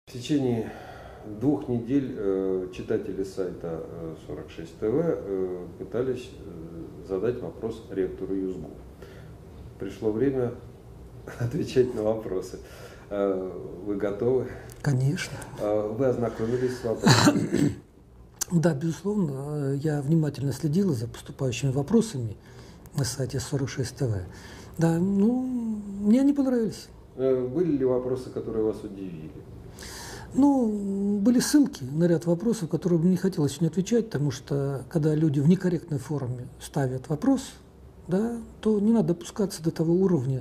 В течение 2 недель читатели сайта 46 ТВ пытались задать вопрос ректору ЮЗГУ. Пришло время отвечать на вопросы. Вы готовы? Конечно. Вы ознакомились с вопросами? Да, безусловно, я внимательно следила за поступающими вопросами на сайте 46 ТВ. Да, мне они понравились. Были ли вопросы, которые вас удивили? Были ссылки на ряд вопросов, которые мне не хотелось сегодня отвечать, потому что когда люди в некорректной форме ставят вопрос, да, то не надо опускаться до того уровня,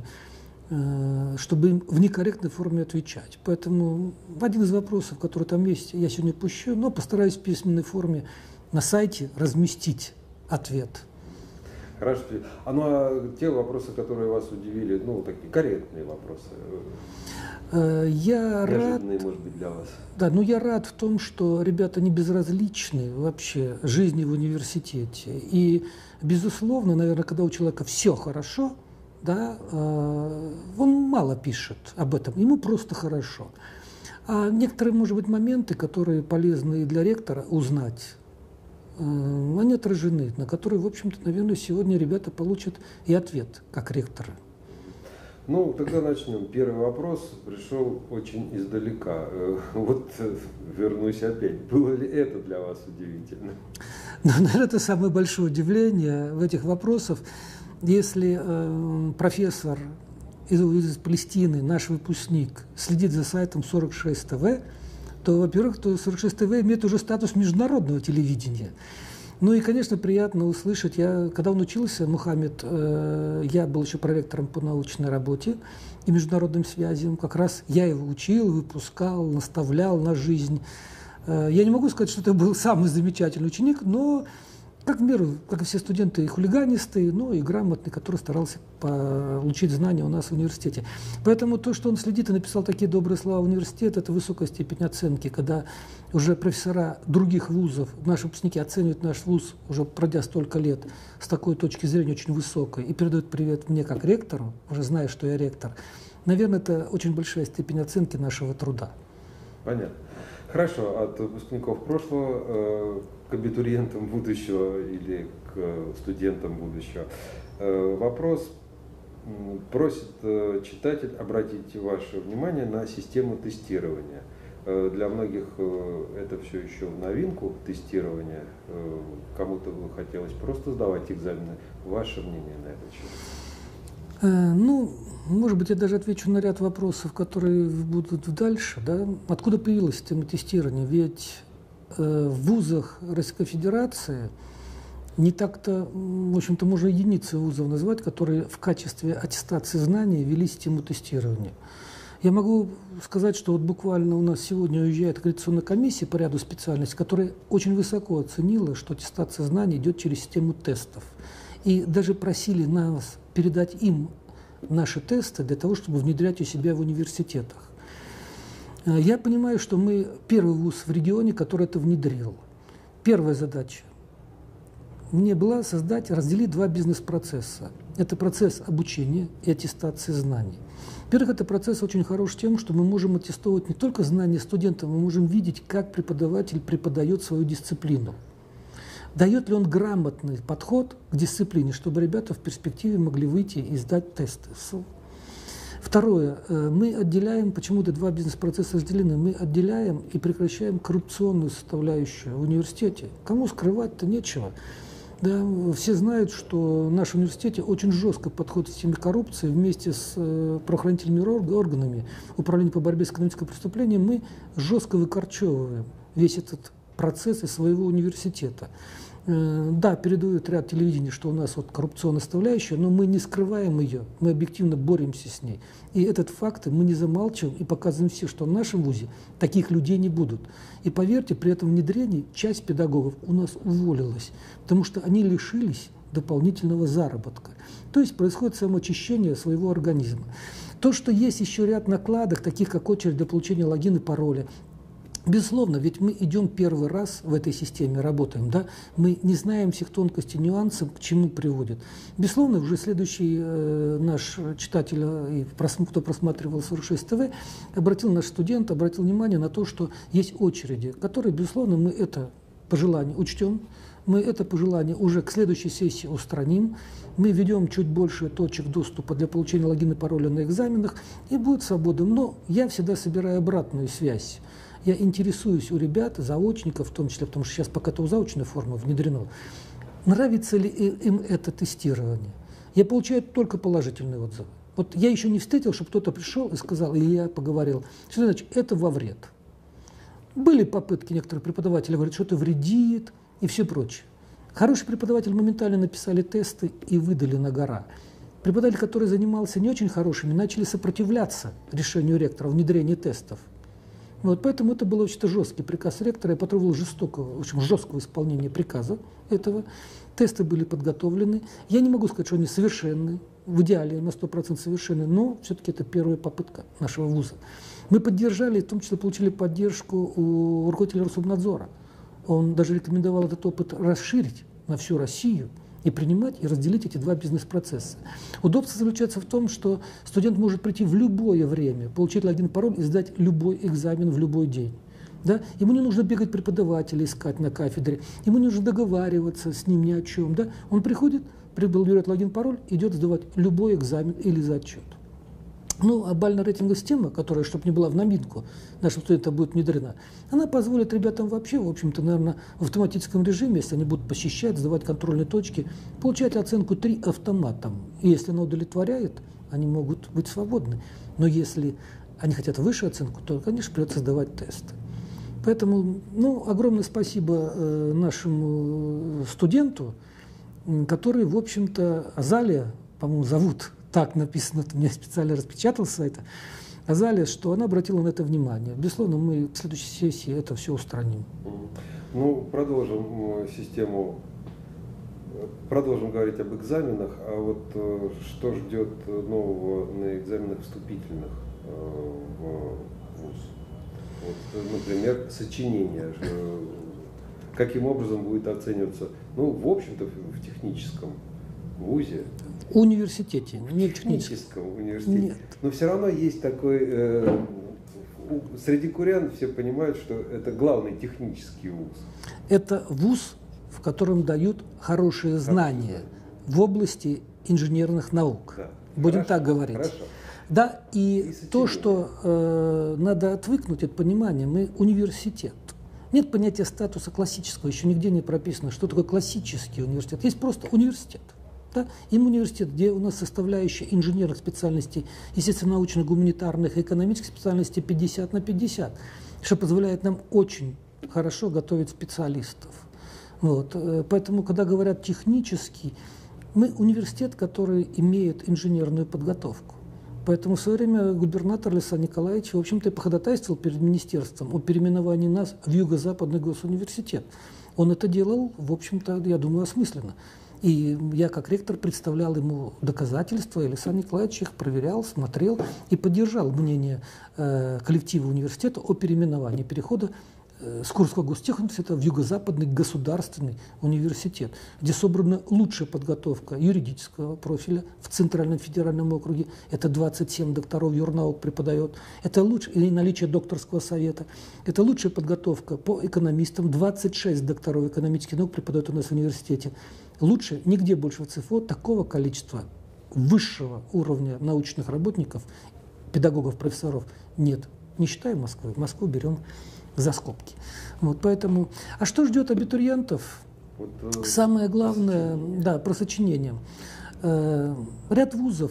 чтобы им в некорректной форме отвечать. Поэтому один из вопросов, который там есть, я сегодня пущу, но постараюсь в письменной форме на сайте разместить ответ. Хорошо. А те вопросы, которые вас удивили, такие корректные вопросы, неожиданные, может быть, для вас. Да, я рад в том, что ребята не безразличны вообще жизни в университете. И, безусловно, наверное, когда у человека все хорошо, да, он мало пишет об этом, ему просто хорошо. А некоторые, может быть, моменты, которые полезны и для ректора узнать, они отражены, на которые, в общем-то, наверное, сегодня ребята получат и ответ, как ректоры. Тогда начнем. Первый вопрос пришел очень издалека. Вот вернусь опять. Было ли это для вас удивительно? Наверное, это самое большое удивление в этих вопросах. Если профессор из Палестины, наш выпускник, следит за сайтом 46 ТВ, то, во-первых, 46 ТВ имеет уже статус международного телевидения. И, конечно, приятно услышать. Когда он учился, Мухаммед, я был еще проректором по научной работе и международным связям. Как раз я его учил, выпускал, наставлял на жизнь. Я не могу сказать, что это был самый замечательный ученик, но, как в меру, как и все студенты, и хулиганистые, но и грамотный, который старался получить знания у нас в университете. Поэтому то, что он следит и написал такие добрые слова в университет, это высокая степень оценки, когда уже профессора других вузов, наши выпускники оценивают наш вуз, уже пройдя столько лет, с такой точки зрения очень высокой, и передают привет мне как ректору, уже зная, что я ректор. Наверное, это очень большая степень оценки нашего труда. Понятно. Хорошо. От выпускников прошлого к абитуриентам будущего или к студентам будущего. Вопрос просит читатель обратить ваше внимание на систему тестирования. Для многих это все еще в новинку тестирования. Кому-то хотелось просто сдавать экзамены. Ваше мнение на этот счет? Может быть, я даже отвечу на ряд вопросов, которые будут дальше. Да? Откуда появилась система тестирования? Ведь в вузах Российской Федерации не так-то, в общем-то, можно единицы вузов назвать, которые в качестве аттестации знаний вели систему тестирования. Я могу сказать, что буквально у нас сегодня уезжает аккредитационная комиссия по ряду специальностей, которая очень высоко оценила, что аттестация знаний идет через систему тестов. И даже просили нас передать им наши тесты для того, чтобы внедрять у себя в университетах. Я понимаю, что мы первый вуз в регионе, который это внедрил. Первая задача мне была разделить два бизнес-процесса. Это процесс обучения и аттестации знаний. Во-первых, это процесс очень хорош тем, что мы можем аттестовывать не только знания студентов, мы можем видеть, как преподаватель преподает свою дисциплину. Дает ли он грамотный подход к дисциплине, чтобы ребята в перспективе могли выйти и сдать тесты. Второе. Мы отделяем, почему-то два бизнес-процесса разделены, мы отделяем и прекращаем коррупционную составляющую в университете. Кому скрывать-то нечего. Да, все знают, что в нашем университете очень жестко подходит к системе коррупции. Вместе с правоохранительными органами Управления по борьбе с экономическим преступлением мы жестко выкорчевываем весь этот процесс из своего университета. Да, передают ряд телевидений, что у нас коррупционная составляющая, но мы не скрываем ее, мы объективно боремся с ней. И этот факт мы не замалчиваем и показываем все, что в нашем вузе таких людей не будут. И поверьте, при этом внедрении часть педагогов у нас уволилась, потому что они лишились дополнительного заработка. То есть происходит самоочищение своего организма. То, что есть еще ряд накладок, таких как очередь для получения логина и пароля, Безусловно, ведь мы идем первый раз в этой системе, работаем, да? Мы не знаем всех тонкостей, нюансов, к чему приводит. Безусловно, уже следующий наш читатель, и кто просматривал 46 ТВ, наш студент обратил внимание на то, что есть очереди, которые, безусловно, мы это пожелание учтем, мы это пожелание уже к следующей сессии устраним, мы введем чуть больше точек доступа для получения логина и пароля на экзаменах, и будет свобода. Но я всегда собираю обратную связь. Я интересуюсь у ребят, заочников, в том числе, потому что сейчас пока это у заочной формы внедрено, нравится ли им это тестирование. Я получаю только положительные отзывы. Вот я еще не встретил, чтобы кто-то пришел и сказал, или я поговорил, что значит, это во вред. Были попытки некоторых преподавателей говорить, что это вредит и все прочее. Хорошие преподаватели моментально написали тесты и выдали на гора. Преподаватель, который занимался не очень хорошими, начали сопротивляться решению ректора внедрения тестов. Вот, поэтому это был очень жесткий приказ ректора. Я потребовал жесткого исполнения приказа этого. Тесты были подготовлены. Я не могу сказать, что они совершенны, в идеале на 100% совершенны, но все-таки это первая попытка нашего вуза. Мы поддержали, в том числе получили поддержку у руководителя Рособнадзора. Он даже рекомендовал этот опыт расширить на всю Россию и принимать, и разделить эти два бизнес-процесса. Удобство заключается в том, что студент может прийти в любое время, получить логин, пароль и сдать любой экзамен в любой день. Да? Ему не нужно бегать преподавателя искать на кафедре, ему не нужно договариваться с ним ни о чем. Да? Он приходит, берет логин, пароль, идет сдавать любой экзамен или зачет. Ну, а бально-рейтинговая система, которая, чтобы не была в новинку, нашим студентам будет внедрена, она позволит ребятам вообще, в общем-то, наверное, в автоматическом режиме, если они будут посещать, сдавать контрольные точки, получать оценку 3 автоматом. И если она удовлетворяет, они могут быть свободны. Но если они хотят высшую оценку, то, конечно, придется сдавать тесты. Поэтому, ну, огромное спасибо нашему студенту, который, в общем-то, Азалия, по-моему, зовут, так написано, у меня специально распечатал с сайта, Азалия, что она обратила на это внимание. Безусловно, мы в следующей сессии это все устраним. Ну, продолжим систему, продолжим говорить об экзаменах, а вот что ждет нового на экзаменах вступительных в ВУЗ? Вот, например, сочинение. Каким образом будет оцениваться, ну, в общем-то, в техническом ВУЗе? Университете, не в техническом университете. Нет. Но все равно есть такой, среди курян все понимают, что это главный технический вуз. Это вуз, в котором дают хорошие знания в области инженерных наук. Да. Будем так говорить. Хорошо. Да, и то, что надо отвыкнуть от понимания, мы университет. Нет понятия статуса классического, еще нигде не прописано, что такое классический университет. Есть просто университет. Да? Им университет, где у нас составляющая инженерных специальностей, естественно-научных, гуманитарных и экономических специальностей 50 на 50, что позволяет нам очень хорошо готовить специалистов. Вот. Поэтому, когда говорят технический, мы университет, который имеет инженерную подготовку. Поэтому в свое время губернатор Александр Николаевич, в общем-то, походатайствовал перед министерством о переименовании нас в Юго-Западный госуниверситет. Он это делал, в общем-то, я думаю, осмысленно. И я, как ректор, представлял ему доказательства, и Александр Николаевич их проверял, смотрел и поддержал мнение коллектива университета о переименовании, перехода с Курского гостехуниверситета в Юго-Западный государственный университет, где собрана лучшая подготовка юридического профиля в Центральном федеральном округе. Это 27 докторов юрнаук преподает. Это и наличие докторского совета. Это лучшая подготовка по экономистам. 26 докторов экономических наук преподают у нас в университете. Лучше нигде больше в ЦФО такого количества высшего уровня научных работников, педагогов, профессоров нет. Не считая Москвы. Москву берем за скобки. Вот, поэтому, а что ждет абитуриентов? Самое главное, да, про сочинение. Ряд вузов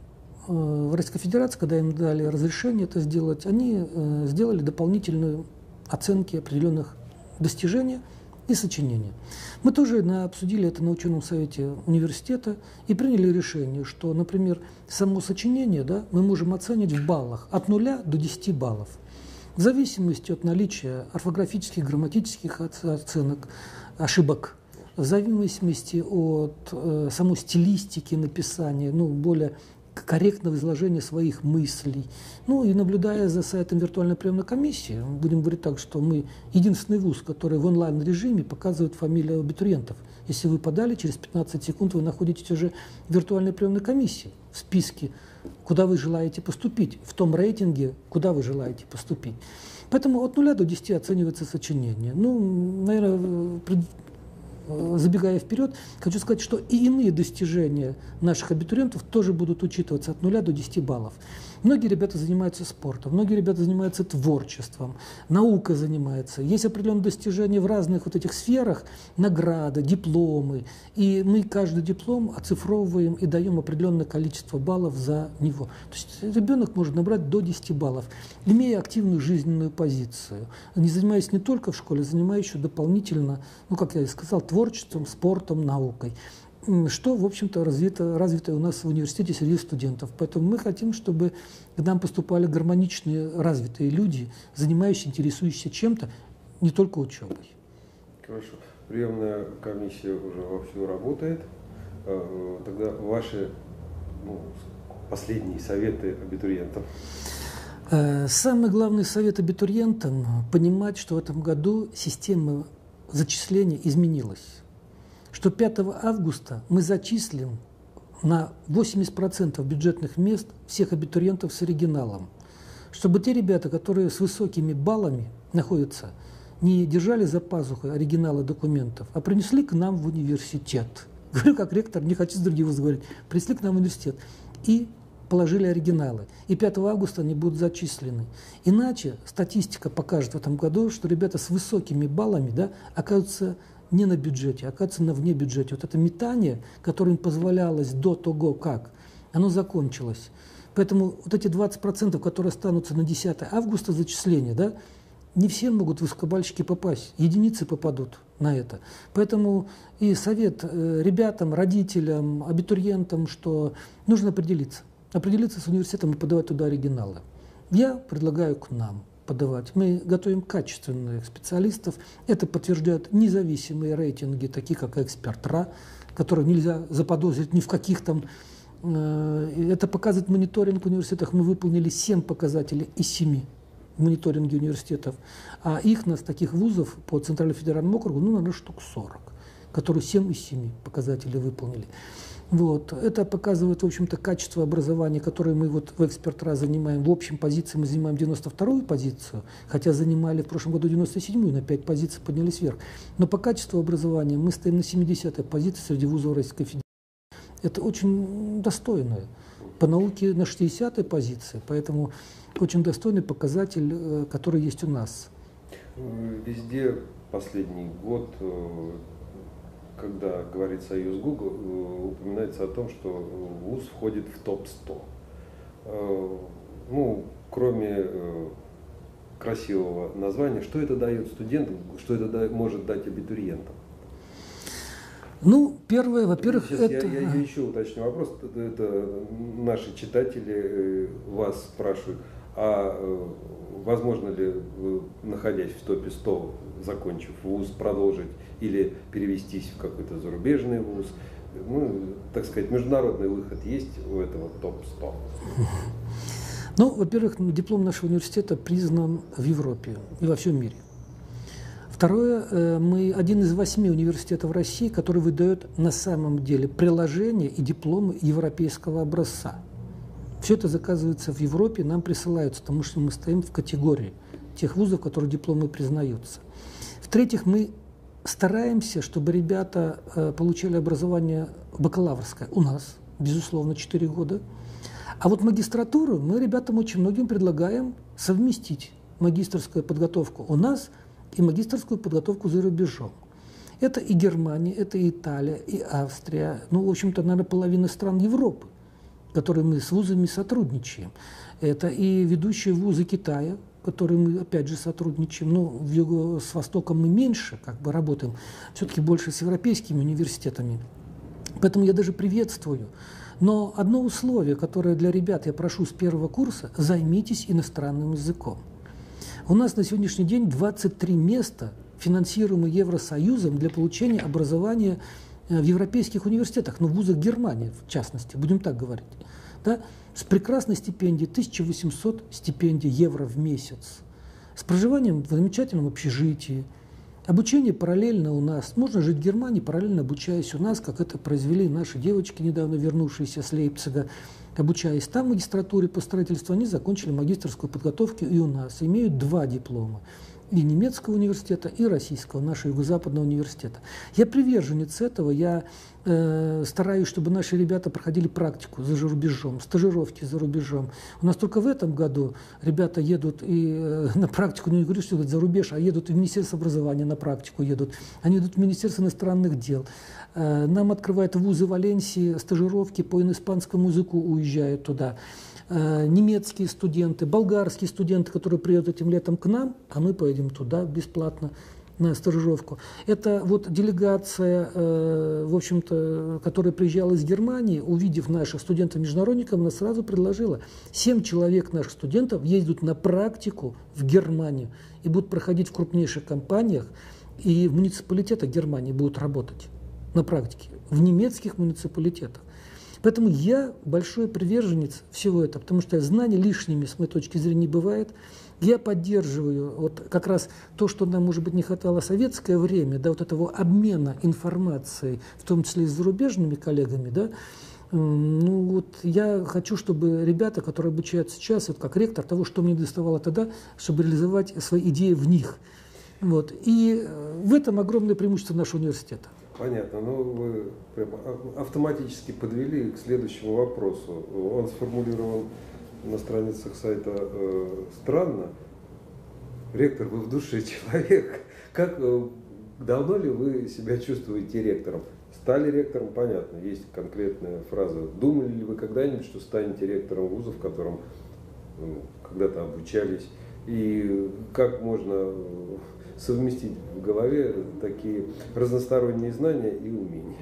в Российской Федерации, когда им дали разрешение это сделать, они сделали дополнительные оценки определенных достижений и сочинения. Мы тоже обсудили это на ученом совете университета и приняли решение, что, например, само сочинение, да, мы можем оценить в баллах от 0 до 10 баллов. В зависимости от наличия орфографических, грамматических оценок, ошибок, в зависимости от самой стилистики написания, ну, более корректного изложения своих мыслей. Ну и наблюдая за сайтом виртуальной приемной комиссии, будем говорить так, что мы единственный вуз, который в онлайн-режиме показывает фамилию абитуриентов. Если вы подали, через 15 секунд вы находитесь уже в виртуальной приемной комиссии, в списке, куда вы желаете поступить, в том рейтинге, куда вы желаете поступить. Поэтому от 0 до 10 оценивается сочинение. Ну, наверное, забегая вперед, хочу сказать, что и иные достижения наших абитуриентов тоже будут учитываться от 0 до 10 баллов. Многие ребята занимаются спортом, многие ребята занимаются творчеством, наука занимается. Есть определенные достижения в разных вот этих сферах, награды, дипломы. И мы каждый диплом оцифровываем и даем определенное количество баллов за него. То есть ребенок может набрать до 10 баллов, имея активную жизненную позицию, не занимаясь не только в школе, занимаясь еще дополнительно, ну, как я и сказал, творчеством, спортом, наукой. Что, в общем-то, развито у нас в университете среди студентов. Поэтому мы хотим, чтобы к нам поступали гармоничные, развитые люди, занимающиеся, интересующиеся чем-то, не только учебой. Хорошо. Приемная комиссия уже вовсю работает. Тогда ваши последние советы абитуриентам. Самый главный совет абитуриентам – понимать, что в этом году система зачисления изменилась. Что 5 августа мы зачислим на 80% бюджетных мест всех абитуриентов с оригиналом. Чтобы те ребята, которые с высокими баллами находятся, не держали за пазухой оригиналы документов, а принесли к нам в университет. Говорю как ректор, не хочу с других вузов говорить. Принесли к нам в университет и положили оригиналы. И 5 августа они будут зачислены. Иначе статистика покажет в этом году, что ребята с высокими баллами, да, окажутся не на бюджете, оказывается, на вне бюджете. Вот это метание, которое им позволялось до того, как, оно закончилось. Поэтому вот эти 20%, которые останутся на 10 августа зачисления, да, не все могут высокобальщики попасть, единицы попадут на это. Поэтому и совет ребятам, родителям, абитуриентам, что нужно определиться с университетом и подавать туда оригиналы. Я предлагаю к нам подавать. Мы готовим качественных специалистов. Это подтверждают независимые рейтинги, такие как «Эксперт.РА», которые нельзя заподозрить ни в каких там. Это показывает мониторинг в университетах. Мы выполнили 7 показателей из 7 в мониторинге университетов. А их нас, таких вузов по Центральному федеральному округу, наверное, штук 40, которые 7 из 7 показателей выполнили. Вот. Это показывает, в общем-то, качество образования, которое мы вот в «Эксперт.РА» занимаем. В общем позиции мы занимаем 92-ю позицию, хотя занимали в прошлом году 97-ю, на 5 позиций поднялись вверх. Но по качеству образования мы стоим на 70-й позиции среди вузов Российской Федерации. Это очень достойно. По науке на 60-й позиции, поэтому очень достойный показатель, который есть у нас. Везде последний год, когда говорит Союз Google, упоминается о том, что вуз входит в топ-100. Ну, кроме красивого названия, что это дает студентам, что это может дать абитуриентам? Ну, первое, во-первых, это... Я еще уточню вопрос. Это наши читатели вас спрашивают, а возможно ли, находясь в топе 100, закончив вуз, продолжить или перевестись в какой-то зарубежный вуз? Ну, так сказать, международный выход есть у этого топ-100? Ну, во-первых, диплом нашего университета признан в Европе и во всем мире. Второе, мы один из 8 университетов России, который выдает на самом деле приложения и дипломы европейского образца. Все это заказывается в Европе, нам присылаются, потому что мы стоим в категории тех вузов, которые дипломы признаются. В-третьих, мы стараемся, чтобы ребята получали образование бакалаврское у нас, безусловно, 4 года. А вот магистратуру мы ребятам очень многим предлагаем совместить магистерскую подготовку у нас и магистерскую подготовку за рубежом. Это и Германия, это и Италия, и Австрия, ну, в общем-то, наверное, половина стран Европы, которые мы с вузами сотрудничаем. Это и ведущие вузы Китая, которые мы, опять же, сотрудничаем. Но с Востоком мы меньше как бы работаем, все-таки больше с европейскими университетами. Поэтому я даже приветствую. Но одно условие, которое для ребят я прошу с первого курса – займитесь иностранным языком. У нас на сегодняшний день 23 места, финансируемые Евросоюзом для получения образования в европейских университетах, но в вузах Германии, в частности, будем так говорить. да, с прекрасной стипендией, 1800 стипендий евро в месяц, с проживанием в замечательном общежитии, обучение параллельно у нас. Можно жить в Германии, параллельно обучаясь у нас, как это произвели наши девочки, недавно вернувшиеся с Лейпцига. Обучаясь там в магистратуре по строительству, они закончили магистерскую подготовку и у нас, имеют 2 диплома. И немецкого университета, и российского, нашего юго-западного университета. Я приверженец этого, я стараюсь, чтобы наши ребята проходили практику за рубежом, стажировки за рубежом. У нас только в этом году ребята едут и на практику, ну не говорю, что за рубеж, а едут и в Министерство образования на практику едут. Они идут в Министерство иностранных дел. Нам открывают вузы Валенсии стажировки по испанскому языку, уезжают туда. Немецкие студенты, болгарские студенты, которые приедут этим летом к нам, а мы поедем туда бесплатно на стажировку. Это вот делегация, в общем-то, которая приезжала из Германии, увидев наших студентов-международников, она сразу предложила: 7 человек наших студентов ездят на практику в Германию и будут проходить в крупнейших компаниях, и в муниципалитетах Германии будут работать на практике, в немецких муниципалитетах. Поэтому я большой приверженец всего этого, потому что знания лишними, с моей точки зрения, не бывает. Я поддерживаю вот как раз то, что нам, может быть, не хватало в советское время, да, вот этого обмена информацией, в том числе и с зарубежными коллегами, да. Ну вот я хочу, чтобы ребята, которые обучаются сейчас, вот как ректор, того, что мне доставало тогда, чтобы реализовать свои идеи в них. Вот. И в этом огромное преимущество нашего университета. Понятно. Ну, вы прямо автоматически подвели к следующему вопросу. Он сформулирован на страницах сайта странно. Ректор, вы в душе человек. Как давно ли вы себя чувствуете ректором? Стали ректором, понятно, есть конкретная фраза. Думали ли вы когда-нибудь, что станете ректором вуза, в котором когда-то обучались? И как можно совместить в голове такие разносторонние знания и умения?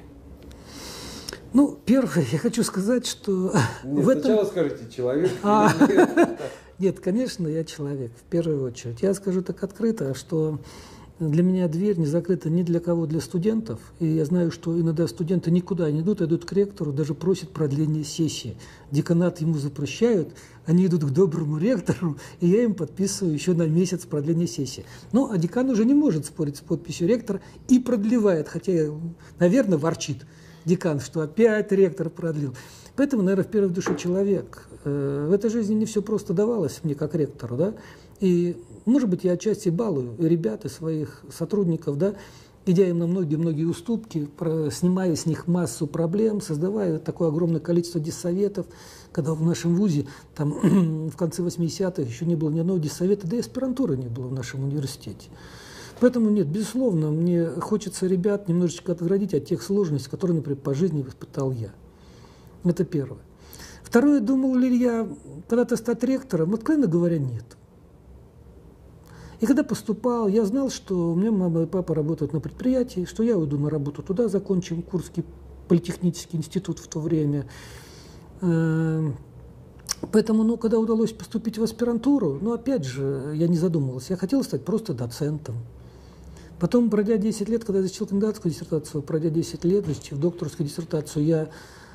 Ну, первое, я хочу сказать, что... Нет, сначала скажите, человек или нет? Нет, конечно, я человек, в первую очередь. Я скажу так открыто, что для меня дверь не закрыта ни для кого, для студентов. И я знаю, что иногда студенты никуда не идут, идут к ректору, даже просят продление сессии. Деканат ему запрещают, они идут к доброму ректору, и я им подписываю еще на месяц продление сессии. Ну, а декан уже не может спорить с подписью ректора и продлевает, хотя, наверное, ворчит декан, что опять ректор продлил. Поэтому, наверное, в первой душе человек. В этой жизни не все просто давалось мне как ректору, да, и, может быть, я отчасти балую и ребят, и своих сотрудников, да, идя им на многие-многие уступки, снимая с них массу проблем, создавая такое огромное количество диссоветов, когда в нашем вузе, там, в конце 80-х еще не было ни одного диссовета, да и аспирантуры не было в нашем университете. Поэтому нет, безусловно, мне хочется ребят немножечко отгородить от тех сложностей, которые, например, по жизни испытал я. Это первое. Второе, думал ли я когда-то стать ректором? Откровенно говоря, нет. И когда поступал, я знал, что у меня мама и папа работают на предприятии, что я уйду на работу туда, закончим Курский политехнический институт в то время. Поэтому, ну, когда удалось поступить в аспирантуру, ну, опять же, я не задумывался, я хотел стать просто доцентом. Потом, пройдя 10 лет, когда я защитил кандидатскую диссертацию, пройдя 10 лет, защитив докторскую диссертацию, я,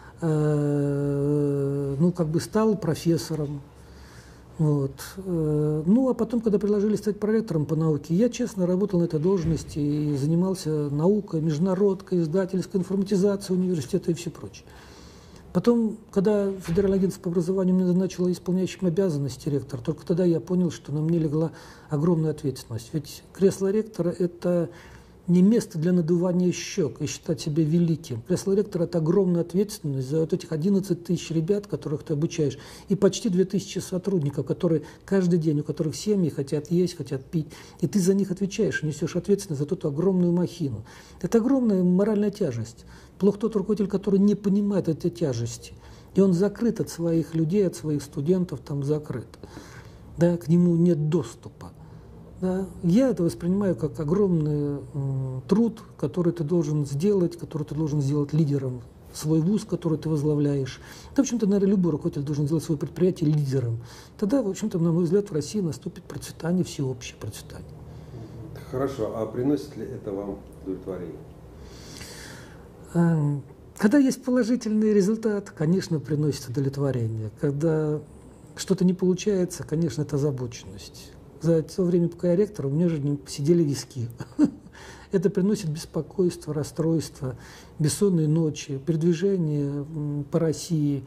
ну, как бы стал профессором. Вот. Ну, а потом, когда предложили стать проректором по науке, я честно работал на этой должности и занимался наукой, международкой, издательской информатизацией университета и все прочее. Потом, когда Федеральное агентство по образованию меня назначило исполняющим обязанности ректора, только тогда я понял, что на мне легла огромная ответственность. Ведь кресло ректора – это не место для надувания щек и считать себя великим. Кресло ректора – это огромная ответственность за вот этих 11 тысяч ребят, которых ты обучаешь, и почти 2000 сотрудников, которые каждый день, у которых семьи хотят есть, хотят пить, и ты за них отвечаешь, несешь ответственность за эту огромную махину. Это огромная моральная тяжесть. Плохо тот руководитель, который не понимает этой тяжести, и он закрыт от своих людей, от своих студентов, там закрыт. Да, к нему нет доступа. Да. Я это воспринимаю как огромный труд, который ты должен сделать, который ты должен сделать лидером свой вуз, который ты возглавляешь. Да, в общем-то, наверное, любой руководитель должен сделать свое предприятие лидером. Тогда, в общем-то, на мой взгляд, в России наступит процветание, всеобщее процветание. Хорошо, а приносит ли это вам удовлетворение? Когда есть положительный результат, конечно, приносит удовлетворение. Когда что-то не получается, конечно, это озабоченность. За то время, пока я ректор, у меня же не сидели виски. Это приносит беспокойство, расстройство, бессонные ночи, передвижение по России,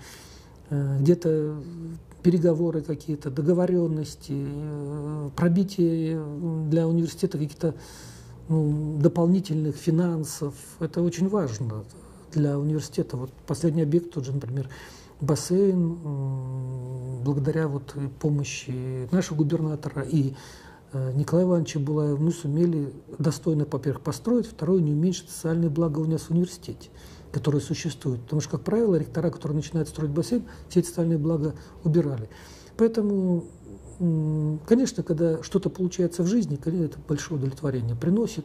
где-то переговоры какие-то, договоренности, пробитие для университета каких-то дополнительных финансов. Это очень важно для университета. Вот последний объект, тот же, например, бассейн, благодаря вот помощи нашего губернатора и Николая Ивановича Булаева, мы сумели достойно, во-первых, построить, второе, не уменьшить социальные блага у нас в университете, которые существуют. Потому что, как правило, ректора, которые начинают строить бассейн, все эти социальные блага убирали. Поэтому, конечно, когда что-то получается в жизни, конечно, это большое удовлетворение приносит,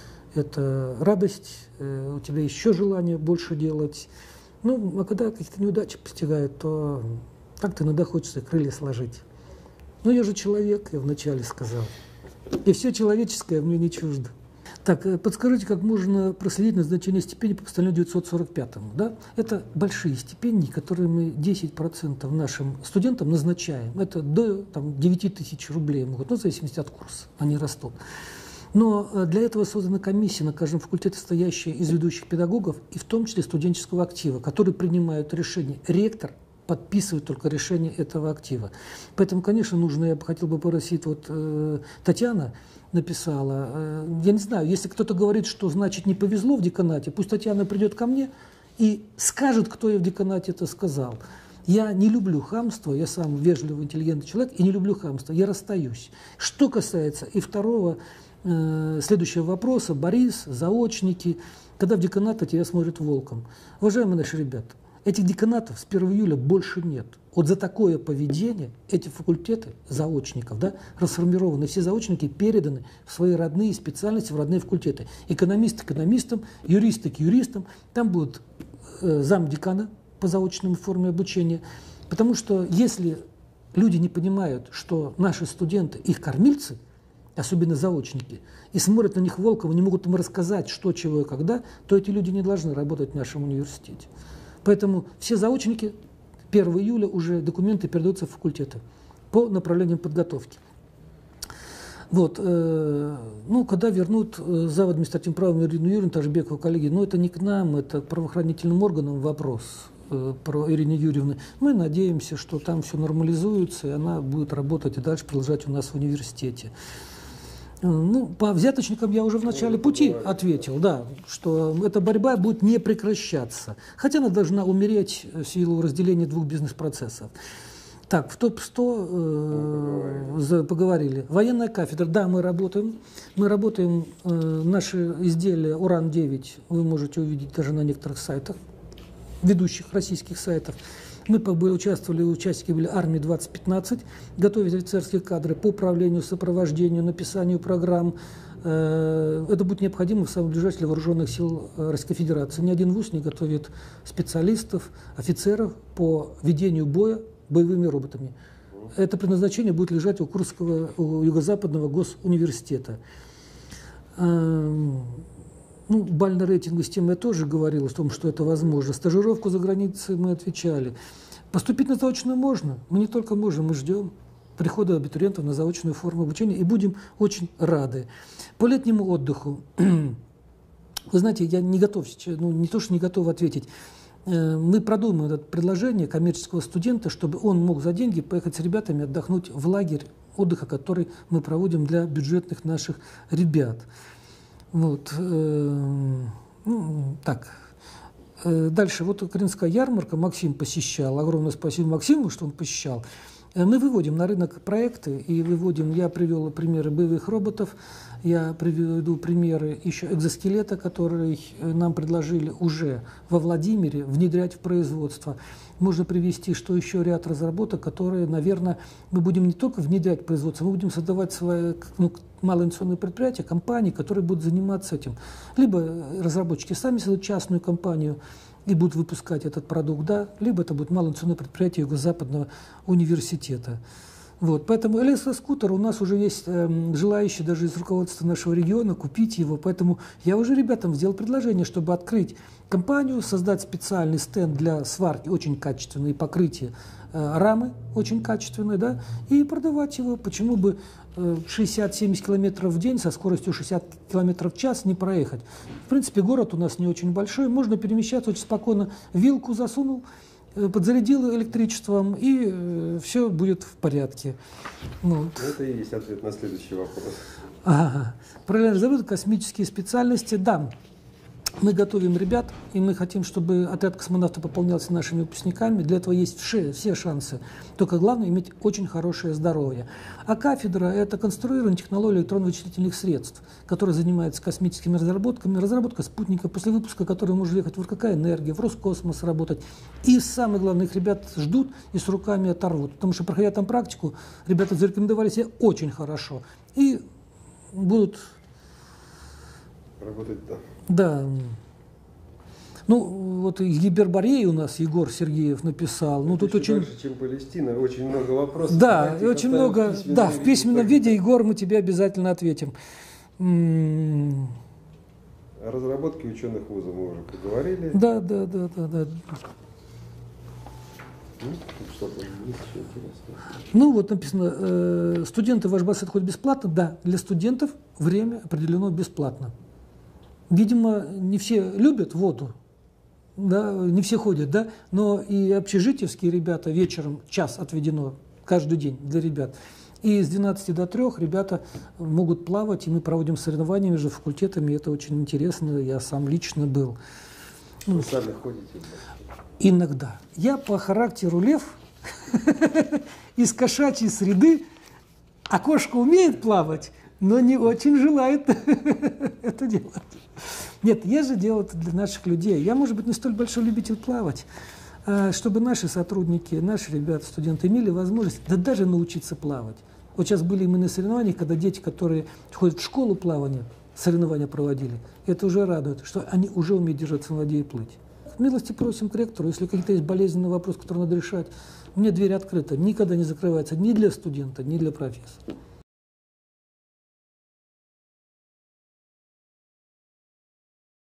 это радость, у тебя еще желание больше делать. Ну, а когда какие-то неудачи постигают, то как-то иногда хочется крылья сложить. Но я же человек, я вначале сказал. И все человеческое мне не чуждо. Так, подскажите, как можно проследить назначение стипендий по постановлению 945? Да? Это большие стипендии, которые мы 10% нашим студентам назначаем. Это до 9 тысяч рублей могут, в зависимости от курса, они растут. Но для этого создана комиссия на каждом факультете, состоящая из ведущих педагогов, и в том числе студенческого актива, которые принимают решение. Ректор подписывает только решение этого актива. Поэтому, конечно, нужно, я бы хотел бы попросить, вот Татьяна написала, я не знаю, если кто-то говорит, что значит не повезло в деканате, пусть Татьяна придет ко мне и скажет, кто ей в деканате это сказал. Я не люблю хамство, я сам вежливый, интеллигентный человек, и не люблю хамство, я расстаюсь. Что касается и второго, следующего вопроса, Борис, заочники, когда в деканат тебя смотрят волком. Уважаемые наши ребята, этих деканатов с 1 июля больше нет. Вот за такое поведение эти факультеты заочников, да, расформированы, все заочники переданы в свои родные специальности, в родные факультеты. Экономист к экономистам, юристы к юристам. Там будут замдекана по заочной форме обучения. Потому что если люди не понимают, что наши студенты их кормильцы, особенно заочники, и смотрят на них волком, и не могут им рассказать, что, чего и когда, то эти люди не должны работать в нашем университете. Поэтому все заочники 1 июля уже документы передаются в факультеты по направлениям подготовки. Вот, когда вернут зав. Административным правом Ирину Юрьевну Тажбекову, коллеги, это не к нам, это к правоохранительным органам вопрос про Ирину Юрьевну. Мы надеемся, что там все нормализуется, и она будет работать и дальше продолжать у нас в университете. По взяточникам я уже в начале пути ответил, да, что эта борьба будет не прекращаться. Хотя она должна умереть в силу разделения двух бизнес-процессов. Так, в топ-100 поговорили. Военная кафедра, да, мы работаем. Мы работаем, наши изделия Уран-9 вы можете увидеть даже на некоторых сайтах, ведущих российских сайтов. Мы участвовали, участники были армии 2015, готовить офицерские кадры по управлению, сопровождению, написанию программ. Это будет необходимо в самом ближайшем для вооруженных сил Российской Федерации. Ни один вуз не готовит специалистов, офицеров по ведению боя боевыми роботами. Это предназначение будет лежать у Курского, у Юго-Западного госуниверситета. Бальный рейтинг системы я тоже говорил о том, что это возможно. Стажировку за границей мы отвечали. Поступить на заочную можно. Мы не только можем, мы ждем прихода абитуриентов на заочную форму обучения и будем очень рады. По летнему отдыху. Вы знаете, я не готов, не то, что не готов ответить. Мы продумаем это предложение коммерческого студента, чтобы он мог за деньги поехать с ребятами отдохнуть в лагерь отдыха, который мы проводим для бюджетных наших ребят. Вот. Так. Дальше. Вот украинская ярмарка. Максим посещал. Огромное спасибо Максиму, что он посещал. Мы выводим на рынок проекты и выводим. Я привел примеры боевых роботов. Я приведу примеры еще экзоскелета, который нам предложили уже во Владимире внедрять в производство. Можно привести, что еще ряд разработок, которые, наверное, мы будем не только внедрять в производство, мы будем создавать свои малоинвестиционные предприятия, компании, которые будут заниматься этим. Либо разработчики сами создают частную компанию и будут выпускать этот продукт, да, либо это будет малоинвестиционное предприятие Юго-Западного университета. Вот, поэтому электроскутер у нас уже есть желающие даже из руководства нашего региона купить его. Поэтому я уже ребятам сделал предложение, чтобы открыть компанию, создать специальный стенд для сварки, очень качественное, и покрытие рамы очень качественной, да, и продавать его. Почему бы 60-70 километров в день со скоростью 60 километров в час не проехать? В принципе, город у нас не очень большой, можно перемещаться очень спокойно. Вилку засунул, подзарядил электричеством, и все будет в порядке. Вот. Это и есть ответ на следующий вопрос. Ага. Параллельно разработка космические специальности. Да, мы готовим ребят, и мы хотим, чтобы отряд космонавтов пополнялся нашими выпускниками. Для этого есть все шансы. Только главное иметь очень хорошее здоровье. А кафедра – это конструирование технологий электронно-вычислительных средств, которые занимаются космическими разработками, разработка спутника, после выпуска которого можно ехать в РКК «Энергия», в Роскосмос работать. И самое главное, их ребят ждут и с руками оторвут. Потому что, проходя там практику, ребята зарекомендовали себя очень хорошо. И будут... Работать, да. Да. Ну, вот из Гипербореи у нас Егор Сергеев написал. Ну, тут очень... дальше, чем Палестина, очень много вопросов. Да, давайте и очень много... Да, в письменном виде, Егор, мы тебе обязательно ответим. О разработке ученых вуза мы уже поговорили. Да. Что-то есть еще интересное. Ну, вот написано, студенты в ваш бассейн ходят бесплатно. Да, для студентов время определено бесплатно. Видимо, не все любят воду, да, не все ходят, да, но и общежитиевские ребята вечером час отведено каждый день для ребят. И с 12 до 3 ребята могут плавать, и мы проводим соревнования между факультетами, это очень интересно, я сам лично был. Вы сами ходите? Иногда. Я по характеру лев из кошачьей среды, а кошка умеет плавать, но не очень желает это делать. Нет, я же делаю это для наших людей. Я, может быть, не столь большой любитель плавать, чтобы наши сотрудники, наши ребята, студенты имели возможность даже научиться плавать. Вот сейчас были мы на соревнованиях, когда дети, которые ходят в школу плавания, соревнования проводили. Это уже радует, что они уже умеют держаться на воде и плыть. Милости просим к ректору, если какие-то есть болезненные вопросы, которые надо решать. Мне дверь открыта, никогда не закрывается ни для студента, ни для профессора.